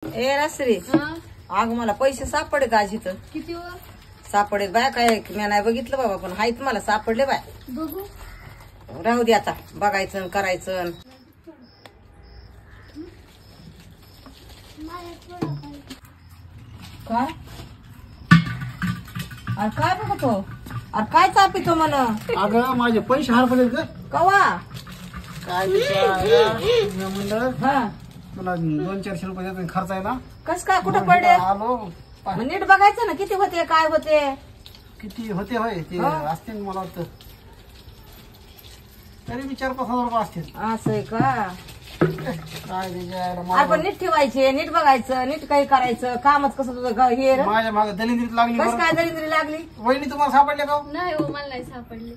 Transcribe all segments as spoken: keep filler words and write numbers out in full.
ए राश्री अग मला पैसे सापडेत आज इथं. किती सापडेत बाय. काय मी नाही बघितलं बाबा पण हायत मला सापडले बाय. बघू राहू दे आता बघायचं करायचं. काय अरे काय बघतो अरे काय चापितो म्हण. अगं माझे पैसे हरपले ग. कवा काय म्हणलं हा तुला दोन चारशे रुपये देतो खर्च आहे ना. कस काय कुठं पडले आलो. मग नीट बघायचं ना किती होते काय होते. किती होते होय ते हा. असतील मला वाटतं तरी मी चार पाच हजार रुपये असतील. असं आहे का. काय त्याच्या आपण नीट ठेवायचे नीट बघायचं नीट काही करायचं कामच कसं तुझं ग- हे रे. माझ्या मागे दलिंद्रीत लागली कस बरं. काय दरिद्री लागली. वहिनी तुम्हाला सापडले का हो? नाही हो मला नाही सापडले.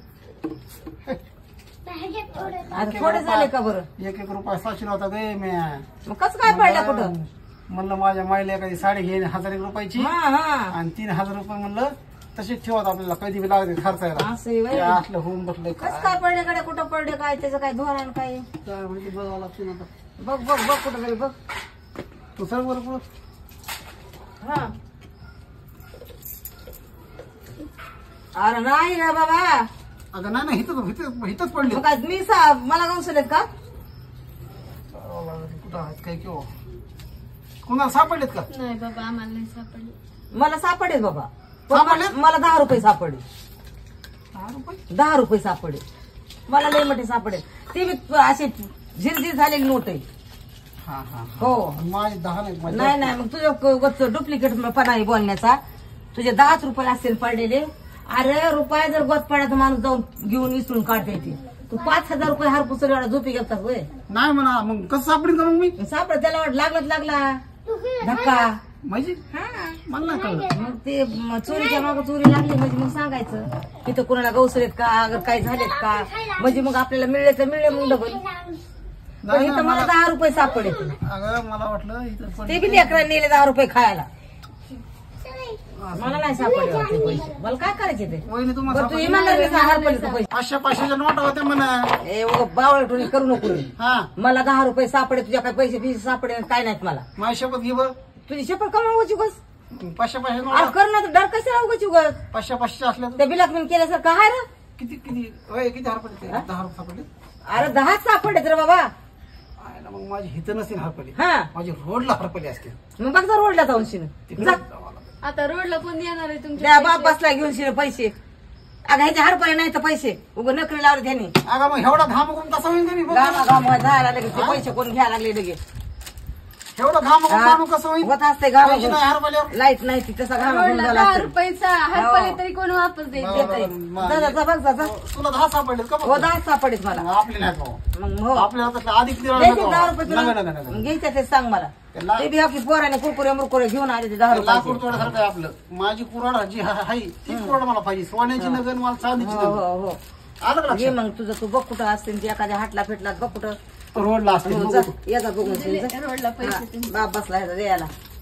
आता थोडे झाले का बरं. एक एक रुपया साक्षी होता गे मी. मग कस काय पडलं कुठं. म्हणलं माझ्या माईला एखादी साडी घेईन हजार एक रुपयाची हा हा आणि तीन हजार रुपये म्हणलं तसेच ठेवत आपल्याला कधी बी लागते खर्चायला. असं आहे व्हय. ते असलं होऊन बसले कस काय पडले कडे कुठं पडले काय त्याचं काय धोरण काय. काय म्हणजे बघावं लागते ना आता. बघ बघ बघ कुठं तरी बघ. तू सर बरोबर हा अरे नाही ना बाबा. अगं नाही नाही हिथं हिथं हिथंच पडली. मग काय मी सा मला गवसलेत का. कुठं आहेत काय किंवा कुणाला सापडलेत का. नाही बाबा आम्हाला नाही सापडले. मला सापडेल बाबा. पण सापडले? मला मला दहा रुपये सापडे. दहा रुपये दहा रुपये सापडे मला लय मोठे सापडे. ते मी असे झिरझिर झालेली नोट आहे. हा हा हो माझे दहा नाही माझे नाही नाही मग तुझं डुप्लिकेट पणा बोलण्याचा. तुझे दहाच रुपये असतील पडलेले. अरे रुपये जर गोत पडा तर माणूस जाऊन घेऊन विसरून काढता येते. तू पाच हजार रुपये हरपुसर एवढा झोपी घेतात होय. नाही म्हणा मग कसं सापडेल का मग मी. सापड त्याला वाट लागलाच लागला धक्का. म्हणजे हा मला नाही कळलं. मग ते म- चोरीच्या माग चोरी लागली म्हणजे मग सांगायचं इथं कुणाला गवसलेत का अगर काही झालेत का म्हणजे मग आपल्याला मिळले तर मिळले मग डबल. पण नाही इथं ना, मला दहा रुपये सापडे. अगं मला वाटलं इथं पण- ते बी लेकरांनी नेले दहा रुपये खायला. मला नाही सापडले होते पैसे. मला काय करायचे ते. वहिनी तुम्हाला बरं तू सापडले? इमानदारीने सांग हरपले का पैसे. पाचशे पाचशेच्या नोटा होत्या म्हणा. ए बावळटोनी करू नको रे. हा मला दहा रुपये सापडे तुझ्या काय पैसे पैसे सापडे काय नाहीत मला. माझी शपथ घे बरं. तुझी शपथ कमावची उगस. पाचशे पाचशे अरे नोटा कर ना तर डर कशाला उगाच उगस. पाचशे पाचशे असल्या तर त्या बिलाकमीन केल्यासारखं आहे रे. किती किती होय किती हरपले ते? दहा रुपये सापडले. अरे दहाच सापडलेत रे बाबा. आहे ना, मग माझी हिथं नसतील हरपले. हा माझी रोडला हरपले असते. मग बघ जर रोडला जाऊन शिन तिकडे जा. जावं लागलं. आता रोडला कोण येणार आहे त्या तुमच्या बाप बसला घेऊन शिन पैसे. अगं ह्याचे हरपले नाही तर पैसे उग नकरी लावले त्याने. अगं मग एवढा घाम करून कसा होईल का मी बघ गामा ना. गामा जायला लगेच ते पैसे कोण घ्यायला लागले लगेच. एवढा घाम करून माणूस कसं होईल. होत असते गावा पैसे नाही हरपल्यावर. लाईट नाही ती तसा घामा घेऊन रोडला झाला दहा असेल. रुपयाचा हरपले तरी कोण वापस देईल. बरं, देतंय. बरं, जा, जा, जा, बघ जा, जा. तुला दहा सापडलेत का हो बघ. दहा सापडेत मला. आपले नाही का हो. मग हो आपल्याला तर अधिक दिला द्यायचे नको. दहा रुपये नका, नका, तुला नका. घ्यायचं ते सांग मला. त्याला- ते बी आपली पोराने कुरकुरे मुरकुरे घेऊन आले ते दहा लाकूड रुपये. तोड्यासारखं आहे आपलं. माझी कुराड जी आहे तीच कुराड मला पाहिजे. सोन्याची नगर मला चांदीची हो नगर. हो हो आलं का घे लक्षात? मग तुझं तू बघ कुठं असते ते एखाद्या हाटला फिटला बघ कुठं. रोडला असते हो, बघू जा, तू. ये जा बघून शिन, जा. रोडला पैसे हा, बाप बसला ह्याचा द्यायला.